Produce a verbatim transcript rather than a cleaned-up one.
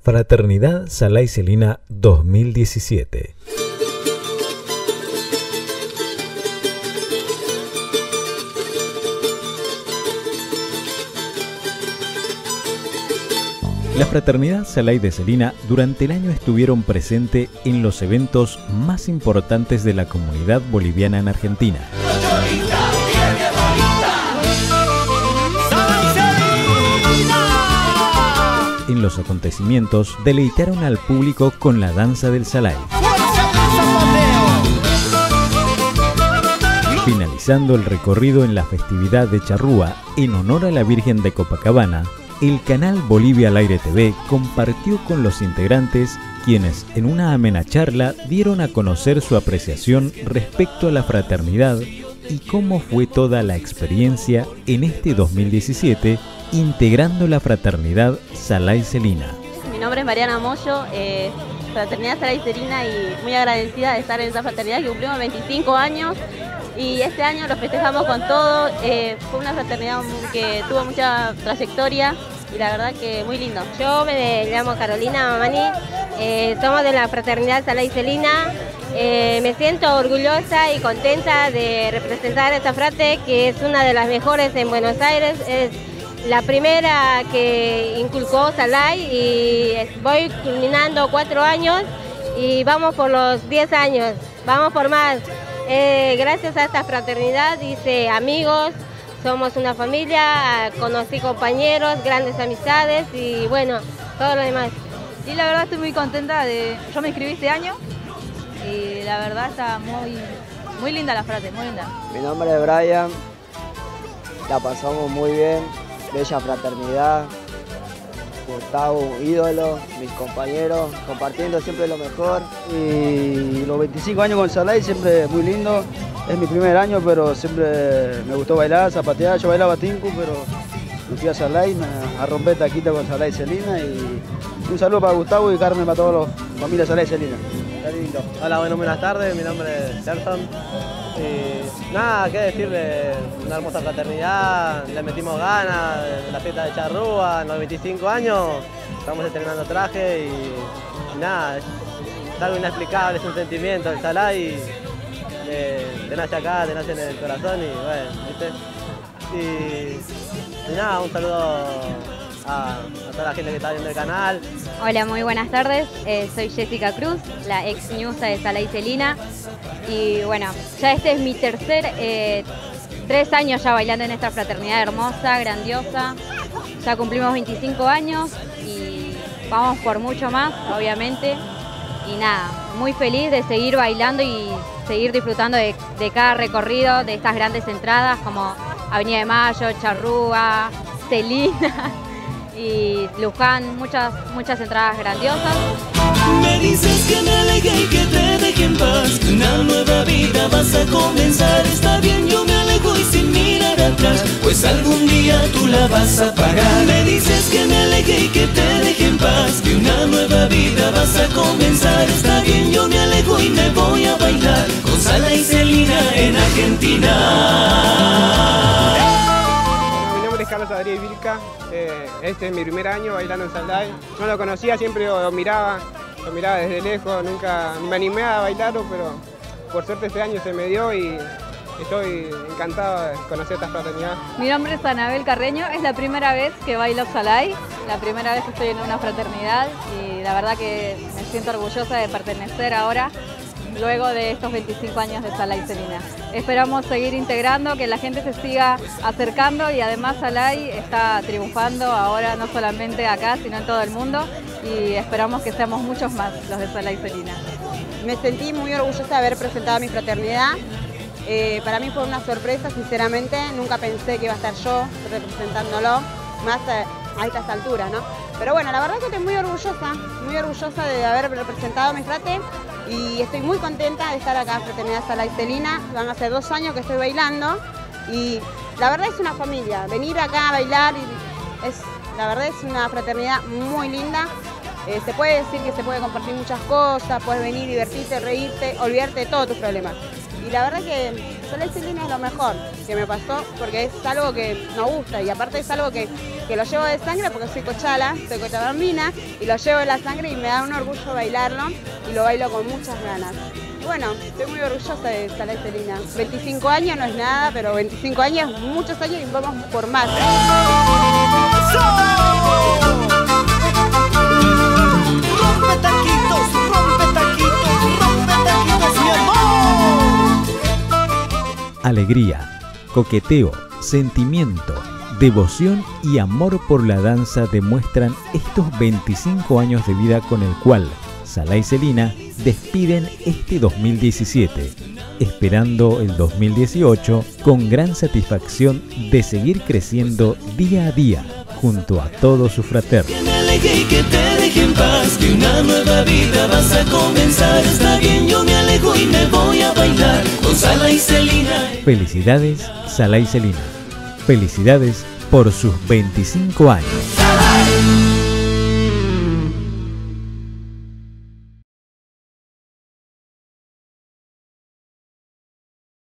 Fraternidad Salah y Celina dos mil diecisiete. La Fraternidad Salah y de Celina durante el año estuvieron presentes en los eventos más importantes de la comunidad boliviana en Argentina. En los acontecimientos deleitaron al público con la danza del Salay. Finalizando el recorrido en la festividad de Charrúa en honor a la Virgen de Copacabana, el canal Bolivia al Aire T V compartió con los integrantes, quienes en una amena charla dieron a conocer su apreciación respecto a la fraternidad y cómo fue toda la experiencia en este dos mil diecisiete integrando la Fraternidad Salah y Celina. Mi nombre es Mariana Moyo, eh, Fraternidad Salah y Celina, y muy agradecida de estar en esa fraternidad que cumplimos veinticinco años. Y este año lo festejamos con todo, eh, fue una fraternidad que tuvo mucha trayectoria y la verdad que muy lindo. Yo me llamo Carolina Mamani, eh, somos de la Fraternidad Salah y Celina. Eh, me siento orgullosa y contenta de representar a esta frate, que es una de las mejores en Buenos Aires. Es la primera que inculcó Salah y voy culminando cuatro años y vamos por los diez años, vamos por más. Eh, gracias a esta fraternidad hice amigos, somos una familia, conocí compañeros, grandes amistades y bueno, todo lo demás. Y la verdad estoy muy contenta de... Yo me inscribí este año y la verdad está muy, muy linda la frate, muy linda. Mi nombre es Brian, la pasamos muy bien, bella fraternidad, Gustavo, ídolo, mis compañeros, compartiendo siempre lo mejor. Y los veinticinco años con Salah siempre muy lindo. Es mi primer año, pero siempre me gustó bailar, zapatear. Yo bailaba tinku, pero me fui a Salah, a romper taquita con Salah y Celina. Y un saludo para Gustavo y Carmen, para todos los familias Salah y Celina. Lindo. Hola, bueno, buenas tardes, mi nombre es Gerson. Y nada, qué decirle, una hermosa fraternidad, le metimos ganas en la fiesta de Charrúa, en los veinticinco años, estamos estrenando traje y, y nada, es, es algo inexplicable, es un sentimiento, el Salah y te, te nace acá, te nace en el corazón y bueno, ¿viste? Y, y nada, un saludo a, a toda la gente que está viendo el canal. Hola, muy buenas tardes, eh, soy Jessica Cruz, la ex ñusa de Salah y Celina. Y bueno, ya este es mi tercer, eh, tres años ya bailando en esta fraternidad hermosa, grandiosa. Ya cumplimos veinticinco años y vamos por mucho más, obviamente. Y nada, muy feliz de seguir bailando y seguir disfrutando de, de cada recorrido, de estas grandes entradas como Avenida de Mayo, Charrúa, Celina y Luján, muchas, muchas entradas grandiosas. Me dices que me aleje y que te deje en paz, que una nueva vida vas a comenzar. Está bien, yo me alejo y sin mirar atrás, pues algún día tú la vas a pagar. Me dices que me aleje y que te deje en paz, que una nueva vida vas a comenzar. Está bien, yo me alejo y me voy a bailar con Salah y Celina en Argentina. Mi nombre es Carlos Adrián Vilca, eh, este es mi primer año bailando en Salah. No lo conocía, siempre lo, lo miraba. Lo miraba desde lejos, nunca me animé a bailarlo, pero por suerte este año se me dio y estoy encantado de conocer esta fraternidad. Mi nombre es Anabel Carreño, es la primera vez que bailo Salah, la primera vez que estoy en una fraternidad y la verdad que me siento orgullosa de pertenecer ahora, luego de estos veinticinco años de Salah y Celina. Esperamos seguir integrando, que la gente se siga acercando y además Salah está triunfando ahora no solamente acá, sino en todo el mundo y esperamos que seamos muchos más los de Salah y Celina. Me sentí muy orgullosa de haber presentado a mi fraternidad. Eh, para mí fue una sorpresa, sinceramente, nunca pensé que iba a estar yo representándolo, más a, a estas alturas, ¿no? Pero bueno, la verdad es que estoy muy orgullosa, muy orgullosa de haber representado a mi frate y estoy muy contenta de estar acá en Fraternidad Salah y Celina. Van a ser dos años que estoy bailando y la verdad es una familia. Venir acá a bailar, y es, la verdad es una fraternidad muy linda. Eh, se puede decir que se puede compartir muchas cosas, puedes venir, divertirte, reírte, olvidarte de todos tus problemas. Y la verdad que Sala y Celina es lo mejor que me pasó porque es algo que nos gusta y aparte es algo que, que lo llevo de sangre porque soy cochala, soy cochabambina y lo llevo de la sangre y me da un orgullo bailarlo y lo bailo con muchas ganas. Y bueno, estoy muy orgullosa de Sala y Celina. veinticinco años no es nada, pero veinticinco años, muchos años y vamos por más. Rompe taquitos, rompe taquitos, rompe taquitos, mi amor. Alegría, coqueteo, sentimiento, devoción y amor por la danza demuestran estos veinticinco años de vida con el cual Sala y Celina despiden este dos mil diecisiete, esperando el dos mil dieciocho con gran satisfacción de seguir creciendo día a día junto a todos sus fraternos. Que me aleje y que te deje en paz, que una nueva vida vas a comenzar. Está bien, yo me alejo y me voy a bailar con Sala y Celina. Felicidades, Sala y Celina. Felicidades por sus veinticinco años.